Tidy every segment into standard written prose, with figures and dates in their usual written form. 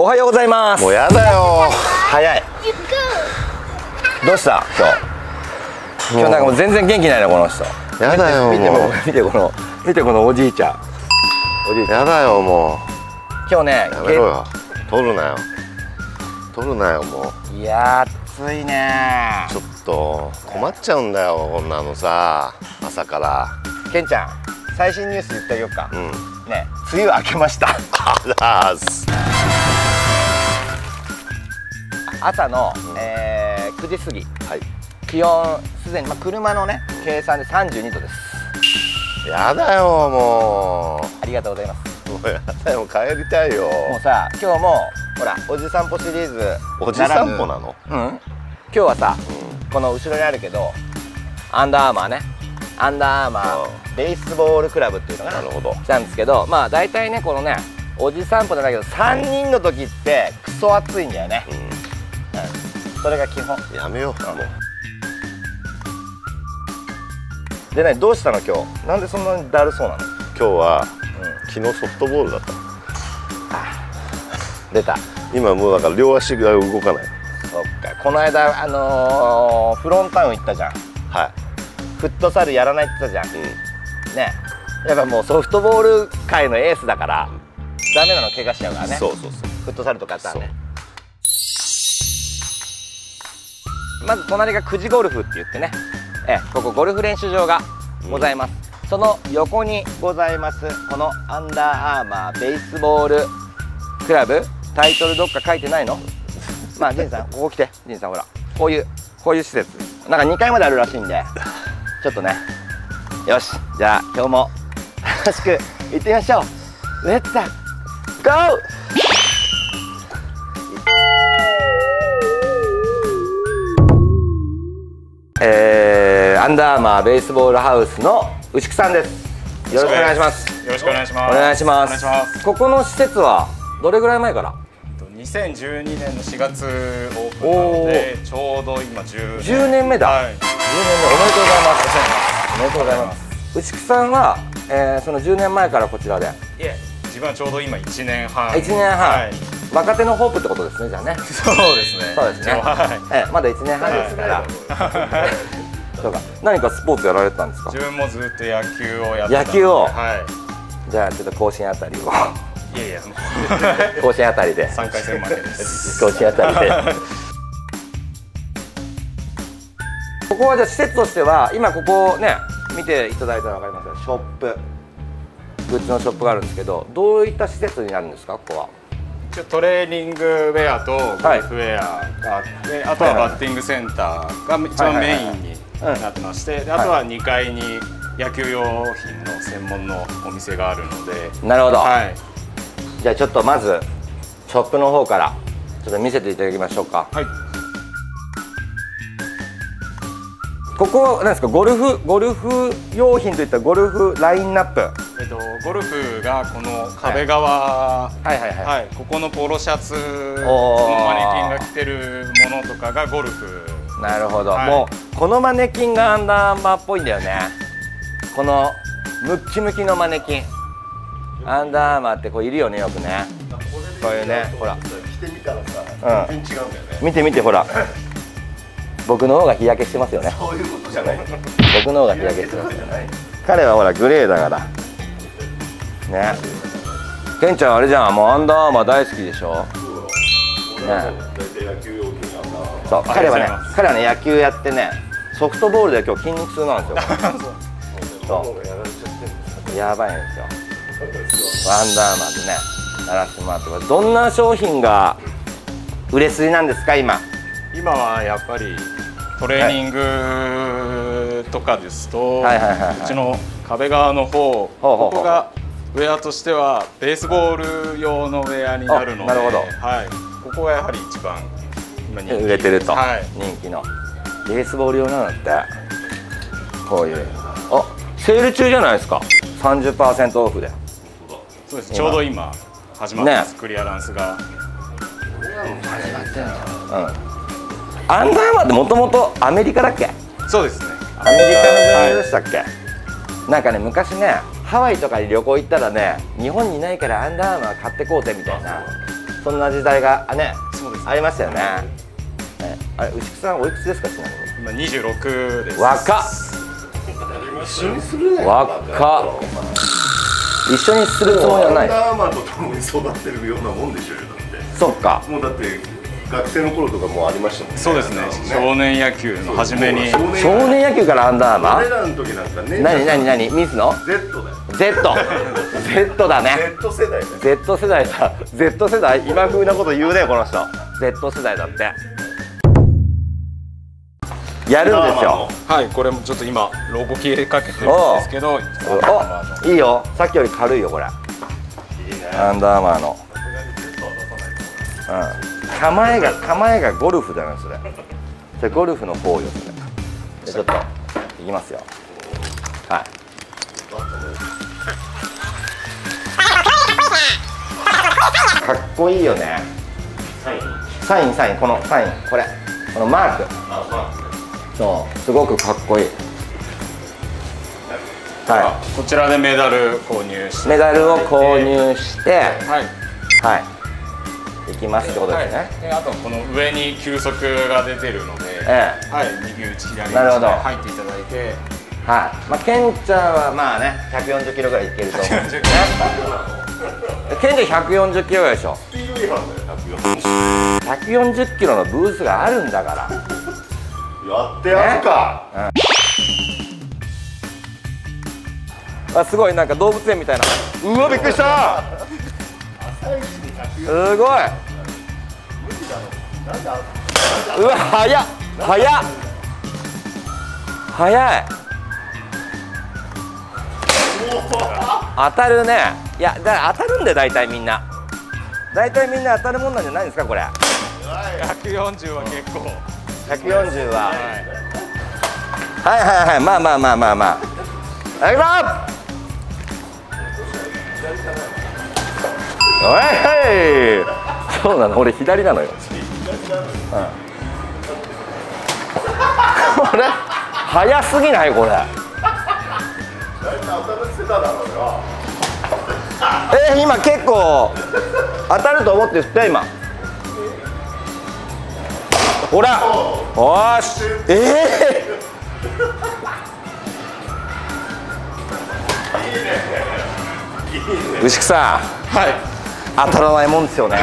はようございます。 もうやだよ。 早い。どうした今日なんかもう全然元気ないなこの人。 やだよ。 見てこのおじいちゃん。 やだよもう。 今日ね。 やめろよ。取るなよ。取るなよもう。 いや暑いね。 ちょっと困っちゃうんだよこんなのさ、朝から。 ケンちゃん最新ニュース言ってあげようか。ね、梅雨明けました。 あらす。 朝の、9時過ぎ、はい、気温すでに、車のね計算で32度です。 やだよもう。 ありがとうございます。 もうやだよ、帰りたいよ。 もうさ、今日もほらおじ散歩シリーズ。 おじ散歩なの？ うん。今日はさ、この後ろにあるけどアンダーアーマーね、アンダーアーマーベースボールクラブっていうのかな。なるほど。なんですけど、まあ大体ねこのねおじ散歩じゃないけど3人の時ってクソ暑いんだよね。それが基本。 やめようもう。でね、どうしたの今日？なんでそんなにだるそうなの？ 今日は、昨日ソフトボールだった。 出た。 今もうだから両足が動かない。 そっか。この間フロンタウン行ったじゃん。 はい。 フットサルやらないって言ったじゃん。ね。やっぱもうソフトボール界のエースだから、ダメなの怪我しちゃうからね。 そうそうそう。 フットサルとかやったらね。まず隣が久慈ゴルフって言ってね、ここゴルフ練習場がございます。その横にございますこのアンダーアーマーベースボールクラブ、タイトルどっか書いてないの？まあジンさんここ来て。ジンさんほらこういう施設なんか2階まであるらしいんで、ちょっとね、よしじゃあ今日も楽しく行ってみましょう。レッツゴー。アンダーアーマーベースボールハウスの牛久さんです。よろしくお願いします。 よろしくお願いします。 お願いします。ここの施設はどれぐらい前から ？2012年の4月オープンなので、ちょうど今10 年目だ。 はい、10年目おめでとうございます。おめでとうございます。牛久さんは、その10年前からこちらで。 いえ、自分はちょうど今1年半。 1年半。はい、若手のホープってことですね、じゃあね。 そうですね。 そうですね。はい。まだ1年半ですから。そうか。何かスポーツやられてたんですか？ 自分もずっと野球をやってた。 野球を。 はい。 じゃあちょっと甲子園あたりを。 いやいや。 甲子園あたりで。 3回戦負けです。 甲子園あたりで。ここはじゃあ施設としては今ここね見ていただいたらわかりますが、ショップ、グッズのショップがあるんですけど、どういった施設になるんですかここは？ トレーニングウェアとゴルフウェアがあって、あとはバッティングセンターが一番メインになってまして、あとは2階に野球用品の専門のお店があるので。 なるほど。 はい。 じゃあちょっとまずショップの方からちょっと見せていただきましょうか。はい。ここは何ですか？ゴルフ用品といったゴルフラインナップ。 ゴルフがこの壁側、ここのポロシャツのマネキンが着てるものとかがゴルフ。 なるほど。もうこのマネキンがアンダーアーマーっぽいんだよね。このムッキムキのマネキン。アンダーアーマーってこういるよね、よくね。こういうね、ほら。 着てみたらさ、全然違うんだよね。 見て見てほら。僕の方が日焼けしてますよね。 そういうことじゃない。 僕の方が日焼けしてますよね。彼はほらグレーだからね。ケンちゃんあれじゃん、もうアンダーアーマー大好きでしょ。ね。そう、彼はね野球やってね、ソフトボールで今日筋肉痛なんですよ。そうやばいんですよ。アンダーアーマーでねやらせてもらってます。どんな商品が売れ筋なんですか今？ 今はやっぱりトレーニングとかですと、うちの壁側の方、ここがウェアとしてはベースボール用のウェアになるので、ここがやはり一番今売れてると、人気のベースボール用なんだって。こういうセール中じゃないですか。30% オフで。 そうです。ちょうど今始まってます。クリアランスが始まってるんだ。アンダーアーマーってもともとアメリカだっけ？ そうですね。 アメリカのブランドでしたっけ？なんかね昔ねハワイとかに旅行行ったらね、日本にないからアンダーアーマー買ってこうぜみたいなそんな時代がね、 そうです、 ありましたよね。あれ、牛久さんおいくつですか、ちなみに。 今26です。 若っ。 一緒にするね。 若っ。一緒にするつもりはない。 アンダーアーマーと共に育ってるようなもんでしょうよ。だってそっか。 もうだって学生の頃とかもうありましたもんね。 そうですね。少年野球の初めに。 少年野球からアンダーアーマー。 俺らの時なんかね。 何水野 Z だよ。 Z だね。 Z 世代だよ。 Z 世代だ。Z 世代、今風なこと言うね、この人。Z 世代だって。やるんですよ。 はい、これもちょっと今ロゴ消えかけてるんですけど、 お、いいよ。さっきより軽いよ、これ。アンダーアーマーの。構えがゴルフだよね、それ。それゴルフの方よ、それ。じゃ、ちょっといきますよ。はい。かっこいいよね。サイン、このサイン、これ、このマーク。そう、すごくかっこいい。はい。こちらでメダル購入して。 メダルを購入して。はい。はい。いきますってことですね。 で、あとこの上に球速が出てるので。はい、右打ち左打ちで入っていただいて。 はい。まあ、ケンちゃんはまあね、140キロぐらいいけると思うんですね。ケンちゃん140キロぐらいでしょ。 スピード違反だよ、 140キロのブースがあるんだから。 やってやるか。 あ、すごい、なんか動物園みたいな。うわ、びっくりした。すごい。うわ、早っ。当たるね。いや、だから当たるんだよ、大体みんな当たるもんなんじゃないですか、これ。 140は結構。 140は。はい、まあ。はい、おい、そうなの、俺左なのよ。これ早すぎない、これ。今結構当たると思って振ったよ、今。ほら、おーし、牛久さん、 はい、 当たらないもんですよね。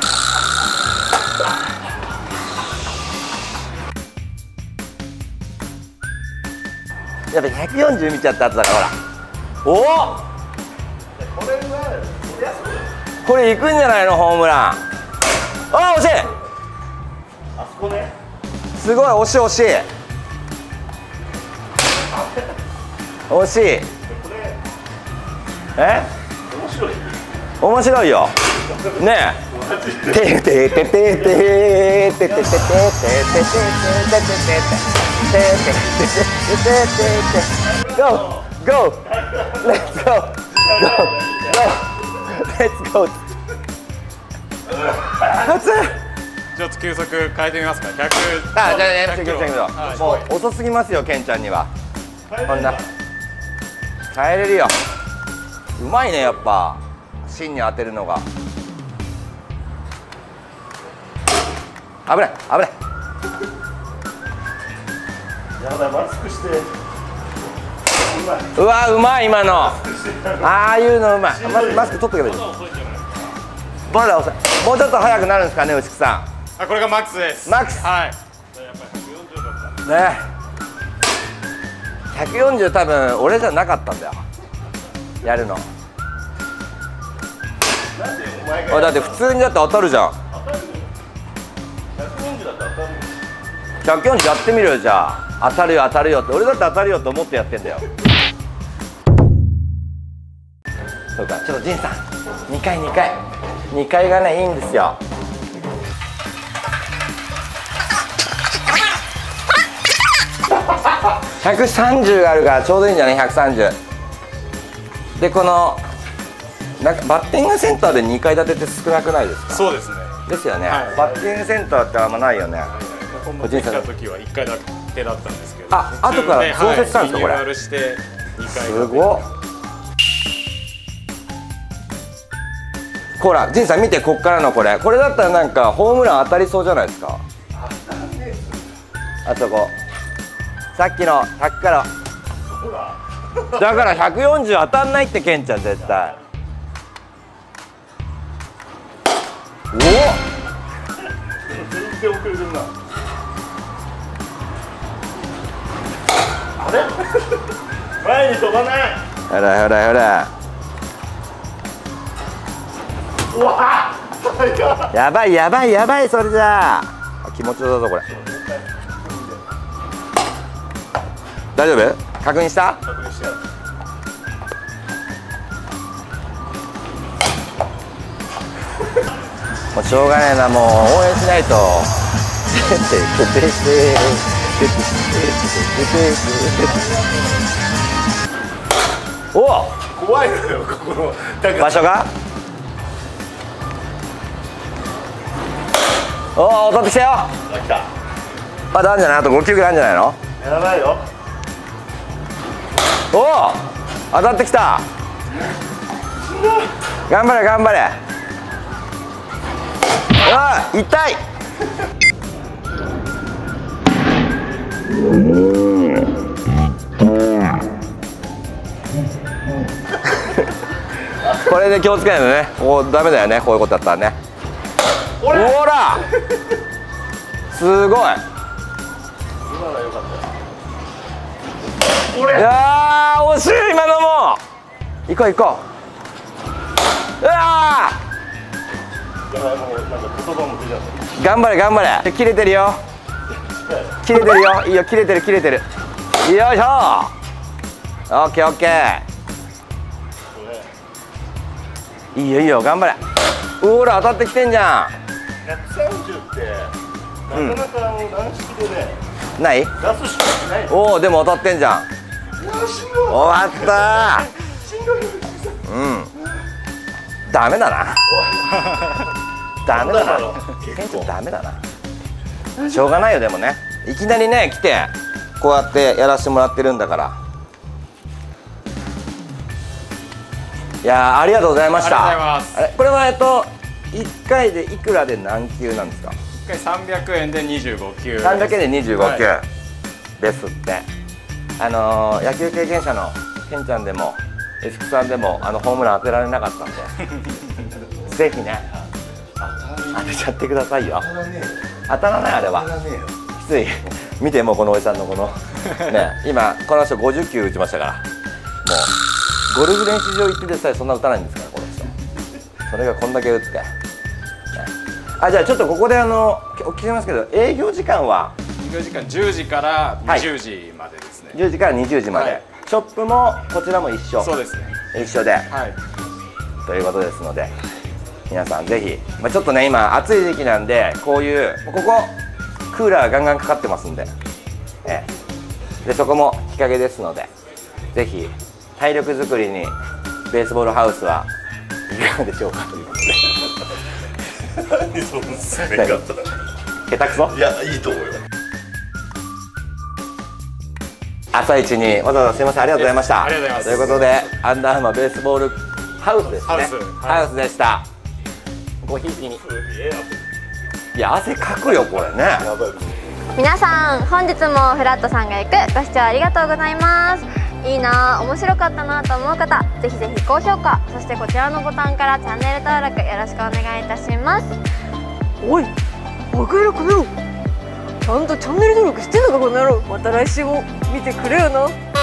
やっぱ140見ちゃった後だから、ほら。おお、これいくんじゃないの、ホームラン。あ、惜しい。 あそこね。 すごい、惜しい。惜しい。面白いよねえ。てててててててててててててててててて Go Go Let's go Let's go ちょっと球速変えてみますか。100。 あ、じゃあやめてください。もう遅すぎますよ、ケンちゃんには。こんな変えれるよ。うまいね、やっぱ芯に当てるのが。危ない。 やばい、マスクして。 うわ、うまい、今の。ああいうのうまい。マスク取っとけばいい。まだ遅い。もうちょっと速くなるんですかね、牛久さん。 あ、これがマックスです。 マックス。 はい。 ね。140多分俺じゃなかったんだよ。やるの。だって普通にだって当たるじゃん。140やってみるよ、じゃあ。当たるよって。俺だって当たるよと思ってやってんだよ。そうか、ちょっと仁さん、2階がね、いいんですよ。130あるからちょうどいいんじゃない。130で、このなんかバッティングセンターで2階建てって少なくないですか。 そうですね。 ですよね、はい、バッティングセンターってあんまないよね。 このできた時は1階建てだったんですけど、 あ、後から増設したんですか、これ。 リニューアルして2階すごっ。 ほら仁さん見て、こっからのこれだったらなんかホームラン当たりそうじゃないですか。あそこさっきの100からだから140当たんないって、ケンちゃん絶対。おお全然遅れてるな。あれ前に飛ばない。 ほらほらほら、 うわやばいやばいやばい。それじゃあ気持ちよさそうこれ。大丈夫？確認した？ 確認してやる。 もうしょうがねえな、もう応援しないと。おお、 怖いのよ、ここの場所が。おお、踊ってきたよ。 来た。 まだあるんじゃない？あと5球ぐらいあるんじゃないの？ やばいよ。 おお、当たってきた。頑張れ頑張れ。ああ、痛い。これで気をつけないとね、こうダメだよね、こういうことだったらね。ほらすごい。 今のは良かったよ。 いやー惜しい、今のも。行こう行こう。うわー、 やばい、もうなんか言葉も出ちゃった。 頑張れ頑張れ。切れてるよ、切れてるよ。いいよ、切れてる切れてる。よいしょ。オッケーオッケー。いいよいいよ、頑張れ。ほら当たってきてんじゃん。 130ってなかなか軟式でね、 ない？ 出すしかない。 おお、でも当たってんじゃん。終わったー。うん、ダメだな。ダメだな。店長ダメだな。しょうがないよ。でもね、いきなりね来てこうやってやらせてもらってるんだから。いやー、ありがとうございました。 ありがとうございます。 あれ、これは1回でいくらで何球なんですか 1回300円で25球。 300円で25球、 はい、 ですって。野球経験者のケンちゃんでもエスクさんでもホームラン当てられなかったんでぜひね当てちゃってくださいよ。当たらない、あれはきつい。見て、もうこのおじさんのこのね、今この人50球打ちましたから、もうゴルフ練習場行ってでさえそんな打たないんですから、この人。それがこんだけ打つか、ね、じゃあちょっとここでお聞きしますけど、営業時間は営業時間10時から20時までですね。 10時から20時まで、はい、ショップもこちらも一緒。 そうですね、 一緒で、 はい、 ということですので、皆さんぜひ、ちょっとね今暑い時期なんで、こういうここクーラーガンガンかかってますんで、でそこも日陰ですので、ぜひ体力作りにベースボールハウスはいかがでしょうかということで。 何その攻め方。 下手くそ？ いや、いいと思うよ。 朝一にわざわざすいません、ありがとうございました。 ありがとうございます。 ということで、アンダーアーマーベースボールハウスですね。ハウスでした。ごひいきに。いや、汗かくよこれね。 皆さん、本日もフラットさんが行くご視聴ありがとうございます。いいなあ、面白かったなと思う方、ぜひぜひ高評価、そしてこちらのボタンからチャンネル登録よろしくお願いいたします。 おい、バカ野郎この野郎、ちゃんとチャンネル登録してんのかこの野郎。また来週も見てくれよな。